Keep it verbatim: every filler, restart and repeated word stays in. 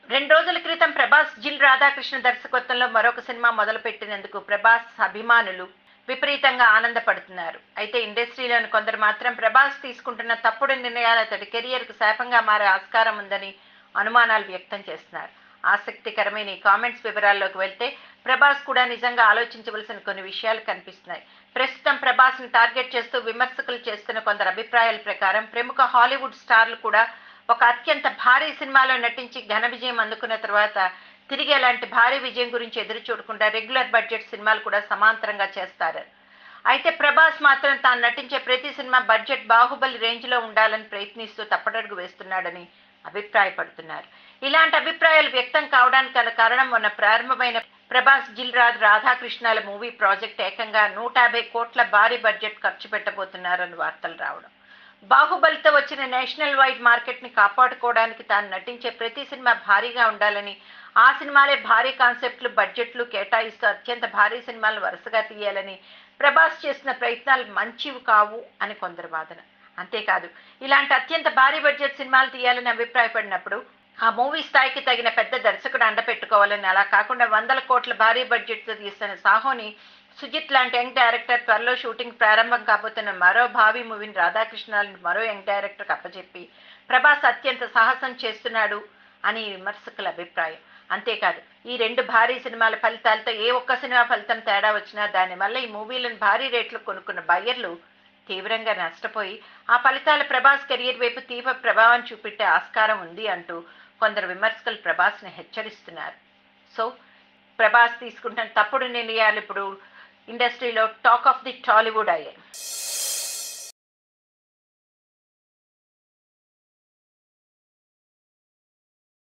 రెండు రోజుల క్రితం ప్రభాస్ జిల్ రాధాకృష్ణ దర్శకత్వంలో మరొక సినిమా మొదలుపెట్టినందుకు ప్రభాస్ అభిమానులు విపరీతంగా ఆనందపడుతున్నారు. అయితే ఇండస్ట్రీలోని కొందరు మాత్రం ప్రభాస్ తీసుకుంటున్న తప్పుడు నిర్ణయాలు అతడి కెరియర్కు శాపంగా మారే ఆస్కారం ఉందని అనుమానాలు వ్యక్తం చేస్తున్నారు. ఆసక్తికరమైన ఈ కామెంట్స్ వివరాల్లోకి వెళ్తే ప్రభాస్ కూడా నిజంగా ఆలోచించవలసిన కొన్ని విషయాలు కనిపిస్తున్నాయి. ప్రస్తుతం ప్రభాస్ని టార్గెట్ చేస్తూ విమర్శకులు చేస్తున్న కొందరు అభిప్రాయాల ప్రకారం ప్రముఖ హాలీవుడ్ స్టార్లు కూడా ఒక అత్యంత భారీ సినిమాలో నటించి ఘన విజయం అందుకున్న తర్వాత తిరిగి అలాంటి భారీ విజయం గురించి ఎదురు చూడకుండా రెగ్యులర్ బడ్జెట్ సినిమాలు కూడా సమాంతరంగా చేస్తారు. అయితే ప్రభాస్ మాత్రం తాను నటించే ప్రతి సినిమా బడ్జెట్ బాహుబలి రేంజ్లో ఉండాలని ప్రయత్నిస్తూ తప్పటడుగు వేస్తున్నాడని అభిప్రాయపడుతున్నారు. ఇలాంటి అభిప్రాయాలు వ్యక్తం కావడానికి గల కారణం మొన్న ప్రారంభమైన ప్రభాస్ జిల్ రాజ్ రాధాకృష్ణాల మూవీ ప్రాజెక్ట్ ఏకంగా నూట యాభై కోట్ల భారీ బడ్జెట్ ఖర్చు పెట్టబోతున్నారని వార్తలు రావడం. బాహుబలితో వచ్చిన నేషనల్ వైడ్ మార్కెట్ని కాపాడుకోవడానికి తాను నటించే ప్రతి సినిమా భారీగా ఉండాలని, ఆ సినిమాలే భారీ కాన్సెప్ట్లు బడ్జెట్లు కేటాయిస్తూ అత్యంత భారీ సినిమాలను వరుసగా తీయాలని ప్రభాస్ చేసిన ప్రయత్నాలు మంచివి కావు అని కొందరు వాదన. అంతేకాదు, ఇలాంటి అత్యంత భారీ బడ్జెట్ సినిమాలు తీయాలని అభిప్రాయపడినప్పుడు ఆ మూవీ స్థాయికి తగిన పెద్ద దర్శకుడు అండపెట్టుకోవాలని, అలా కాకుండా వందల కోట్ల భారీ బడ్జెట్తో తీసిన సాహోని సుజిత్ లాంటి యంగ్ డైరెక్టర్ త్వరలో షూటింగ్ ప్రారంభం కాబోతున్న మరో భావి మూవీని రాధాకృష్ణాలను మరో యంగ్ డైరెక్టర్కి అప్పచెప్పి ప్రభాస్ అత్యంత సాహసం చేస్తున్నాడు అని విమర్శకుల అభిప్రాయం. అంతేకాదు, ఈ రెండు భారీ సినిమాల ఫలితాలతో ఏ ఒక్క సినిమా ఫలితం తేడా వచ్చినా దానివల్ల ఈ మూవీలను భారీ రేట్లు కొనుక్కున్న బయ్యర్లు తీవ్రంగా నష్టపోయి ఆ ఫలితాల ప్రభాస్ కెరియర్ వైపు తీవ్ర ప్రభావం చూపెట్టే ఆస్కారం ఉంది అంటూ కొందరు విమర్శకులు ప్రభాస్ని హెచ్చరిస్తున్నారు. సో ప్రభాస్ తీసుకుంటున్న తప్పుడు నిర్ణయాలు ఇప్పుడు ఇండస్ట్రీలో టాక్ ఆఫ్ ది టాలీవుడ్ అయ్యాయి.